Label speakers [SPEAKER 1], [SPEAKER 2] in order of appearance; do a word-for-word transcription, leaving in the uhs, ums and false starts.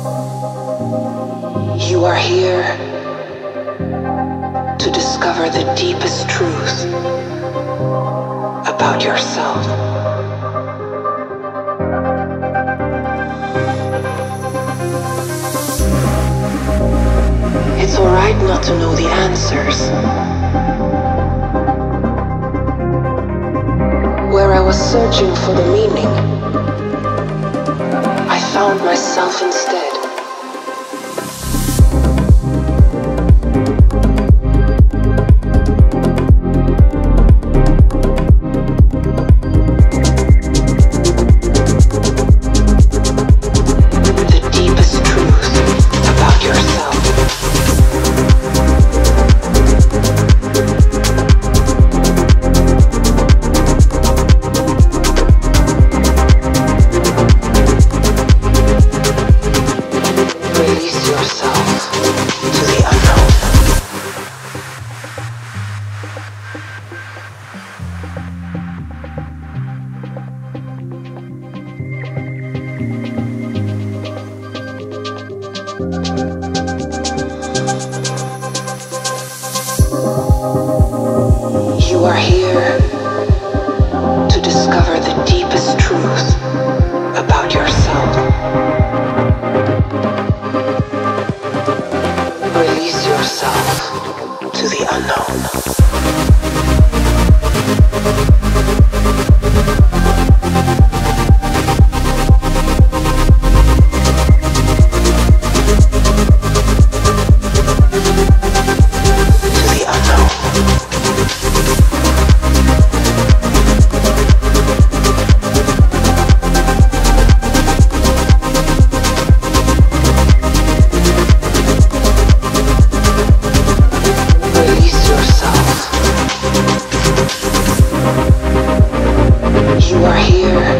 [SPEAKER 1] You are here to discover the deepest truth about yourself. It's alright not to know the answers. Where I was searching for the meaning, I found myself instead. You are here to discover the deepest truth about yourself. Release yourself to the unknown. You are here